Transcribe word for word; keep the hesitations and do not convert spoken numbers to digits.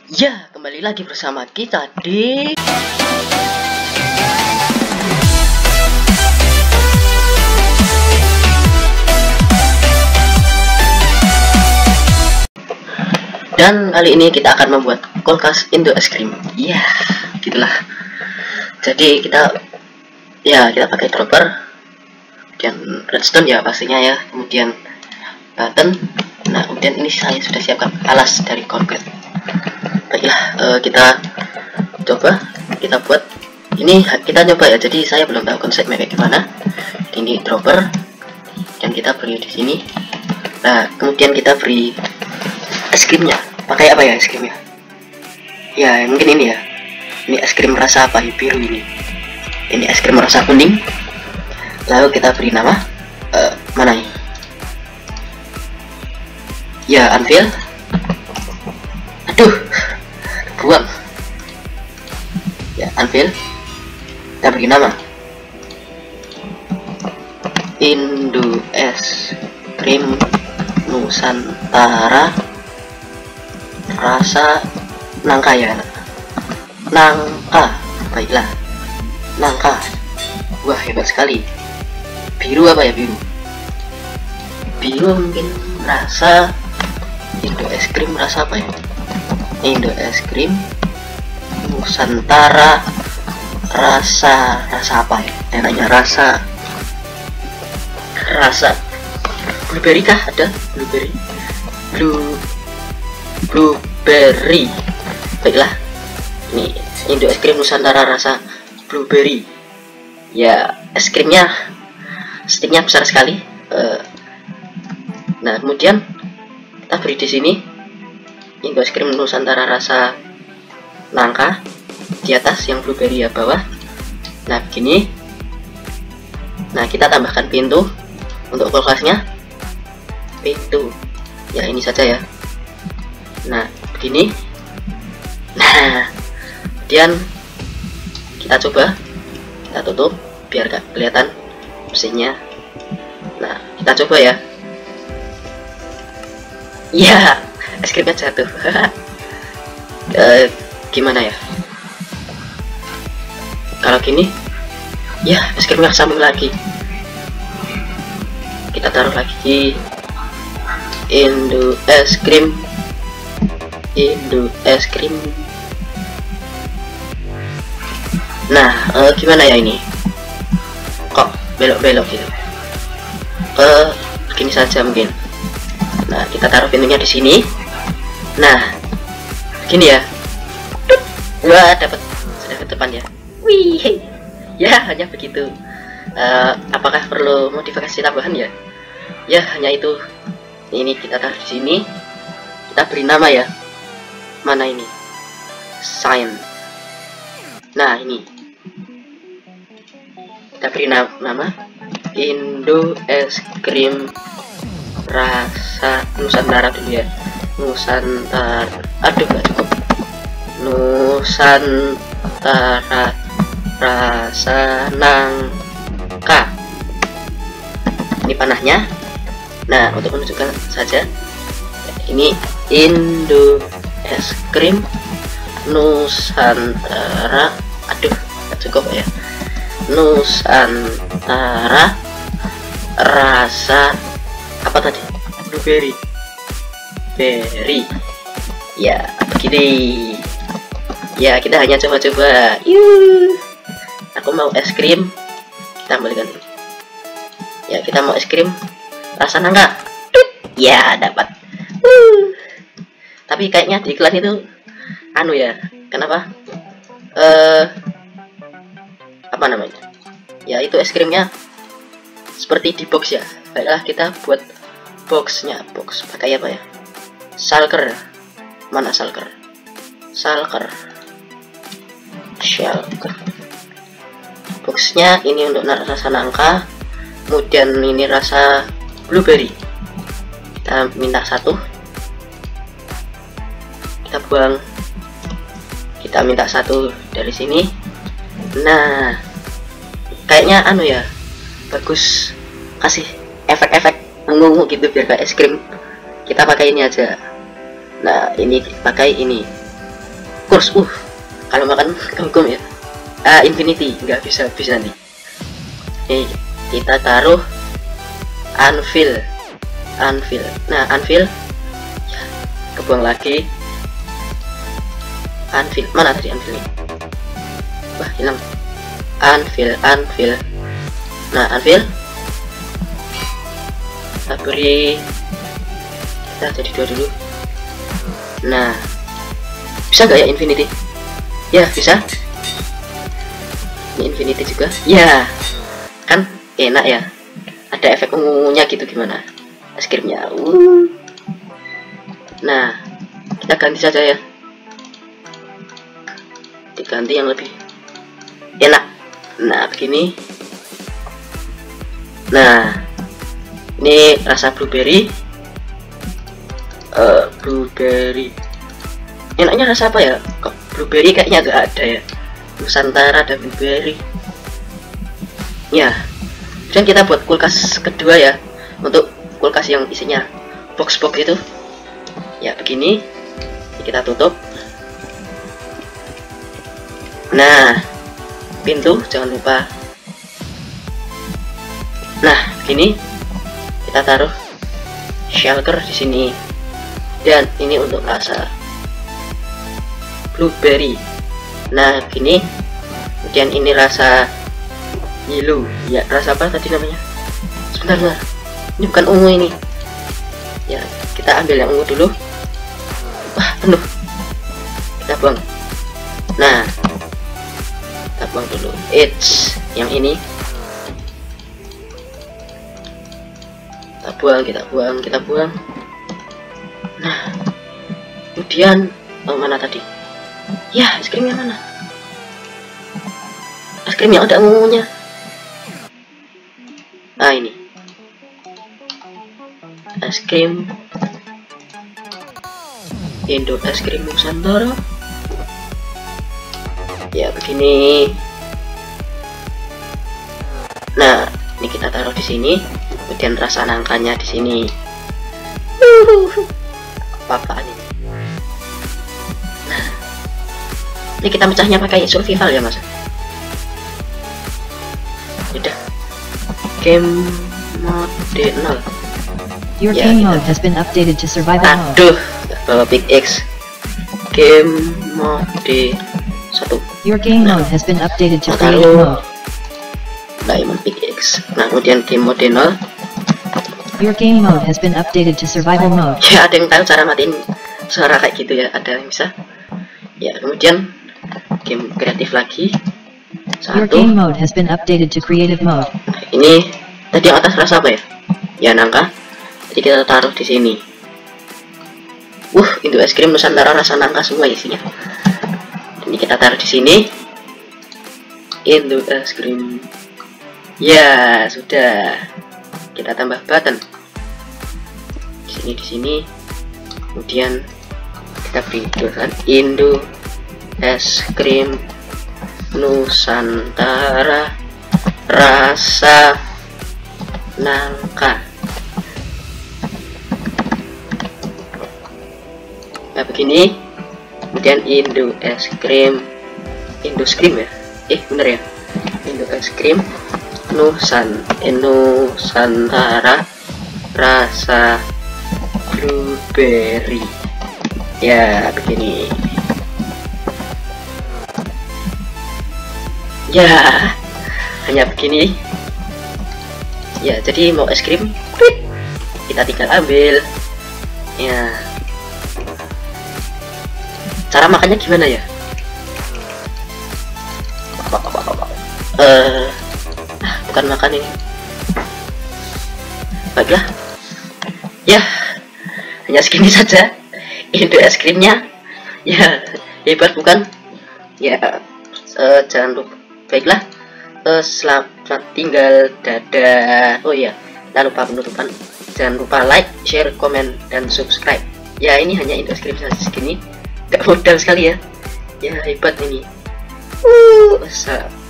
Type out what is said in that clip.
Ya, kembali lagi bersama kita di Dan kali ini kita akan membuat kulkas Indo es krim. Ya, gitulah. Jadi kita ya kita pakai dropper, kemudian redstone ya pastinya ya, kemudian button. Nah, kemudian ini saya sudah siapkan alas dari konkret. Baiklah, uh, kita coba kita buat ini, kita coba ya. Jadi saya belum tahu konsepnya kayak gimana. Ini dropper dan kita beri di sini. Nah, kemudian kita beri es krimnya. Pakai apa ya es krimnya? Ya, mungkin ini ya. Ini es krim rasa apa? Biru ini. Ini es krim rasa kuning. Lalu kita beri nama uh, mana ini? Ya, Anvil. Aduh, buang. Ya, Anvil. Kita beri nama Indo es krim Nusantara rasa nangka ya. Nangka, baiklah. Nangka. Wah, hebat sekali. Biru apa ya, biru? Biru mungkin rasa Indo es krim rasa apa ya? Indo es krim Nusantara rasa rasa apa ya? Enaknya rasa rasa blueberry kah? Ada blueberry? Blue blueberry. Baiklah. Ini Indo es krim Nusantara rasa blueberry. Ya, es krimnya sticknya besar sekali. Uh, nah, kemudian kita beri di sini Indo es krim Nusantara rasa nangka di atas, yang blueberry ya bawah. Nah, begini. Nah, kita tambahkan pintu untuk kulkasnya. Pintu. Ya, ini saja ya. Nah, begini. Nah, kemudian kita coba kita tutup biar gak kelihatan mesinnya. Nah, kita coba ya. Ya, es krimnya jatuh. e, gimana ya? Kalau gini, ya es krimnya sambung lagi. Kita taruh lagi Indo es krim, Indo es krim. Nah, e, gimana ya ini? Kok belok-belok gitu? Eh, begini saja mungkin. Nah, kita taruh pintunya di sini. Nah, gini ya. Wah, dapat sudah ke depan ya. Wih, ya hanya begitu. Uh, apakah perlu modifikasi tambahan ya? Ya, hanya itu. Ini kita taruh di sini. Kita beri nama ya. Mana ini? Sign. Nah, ini. Kita beri na nama Indo es krim rasa Nusantara dulu ya. Nusantara. Aduh, gak cukup. Nusantara rasa nangka. Ini panahnya. Nah, untuk menunjukkan saja, ini Indo es krim Nusantara. Aduh, gak cukup ya. Nusantara rasa apa tadi? Blueberry. Berry. Ya, begini. Ya, kita hanya coba-coba. Yuh. Aku mau es krim. Kita kembalikan dulu. Ya, kita mau es krim rasa nangka. Ya, dapat. Uh. Tapi kayaknya di iklan itu anu ya. Kenapa? Eh uh, apa namanya? Ya, itu es krimnya seperti di box ya. Baiklah, kita buat boxnya. Box pakai apa ya? Shulker. Mana shulker? Shulker. Shulker. Boxnya ini untuk rasa nangka, kemudian ini rasa blueberry. Kita minta satu, kita buang. Kita minta satu dari sini. Nah, kayaknya anu ya, bagus kasih efek-efek ungu-ungu gitu biar kayak es krim. Kita pakai ini aja. Nah, ini pakai ini kurs. Uh kalau makan kangkung ya, ah infinity nggak bisa habis nanti. Nih kita taruh anvil, anvil. Nah anvil ya, kebuang lagi. Anvil mana tadi anvil nih? Wah hilang. Anvil, anvil. Nah anvil kita beri, kita jadi dua dulu. Nah bisa nggak ya infinity? Ya bisa. Ini infinity juga ya, kan enak ya, ada efek ungunya gitu. Gimana es krimnya? uh. Nah kita ganti saja ya, diganti yang lebih enak. Nah begini. Nah ini rasa blueberry. uh, blueberry enaknya rasa apa ya? Kok blueberry kayaknya gak ada ya. Nusantara dan blueberry ya. Dan kita buat kulkas kedua ya, untuk kulkas yang isinya box-box itu ya. Begini kita tutup. Nah pintu jangan lupa. Nah begini kita taruh shelter di sini, dan ini untuk rasa blueberry. Nah gini, kemudian ini rasa yellow ya. Rasa apa tadi namanya? Sebentar lah, ini bukan ungu ini ya. Kita ambil yang ungu dulu. Wah penuh, kita buang. Nah kita buang dulu. Eits, yang ini kita buang, kita buang, kita buang. Nah kemudian oh, mana tadi ya es krimnya? Mana es krim yang ada ungunya? Ah ini es krim Indo es krim Nusantara ya. Begini. Nah ini kita taruh di sini, kemudian rasa nangkanya di sini. Apa-apaan ini? Nah ini kita pecahnya pakai survival ya mas. Udah game mode nol. Your ya, game kita... mode has been updated to survival mode. Aduh, bawa big X. Game mode satu. Your game nah, mode has been updated to nah, creative mode. Diamond big X. Nah kemudian game mode nol. Your game mode has been updated to survival mode. Ya ada yang tahu cara matiin suara kayak gitu ya, ada yang bisa. Ya kemudian game kreatif lagi. Your Satu. game mode has been updated to creative mode. Nah, ini tadi yang atas rasa apa ya? Ya nangka. Jadi kita taruh di sini. Uh, itu es krim Nusantara rasa nangka semua isinya. Ini kita taruh di sini. Indo es krim. Ya sudah. Kita tambah button di sini, di sini. Kemudian kita beri tulisan Indo es krim Nusantara rasa nangka. Nah begini. Kemudian Indo es krim, Indo es krim ya? Eh bener ya? Indo es krim Nusan Nusantara rasa blueberry. Ya begini. Ya hanya begini. Ya jadi mau es krim, kita tinggal ambil. Ya. Cara makannya gimana ya? Eh, uh, bukan makan ini. Baiklah. Ya, hanya segini saja. Indo es krimnya. Ya, hebat bukan? Ya, uh, jangan lupa. Baiklah. Uh, selamat tinggal. Dadah. Oh iya, jangan lupa penutupan. Jangan lupa like, share, komen, dan subscribe. Ya, ini hanya Indo es krim segini. Gak modal sekali ya. Ya, hebat ini. Uh,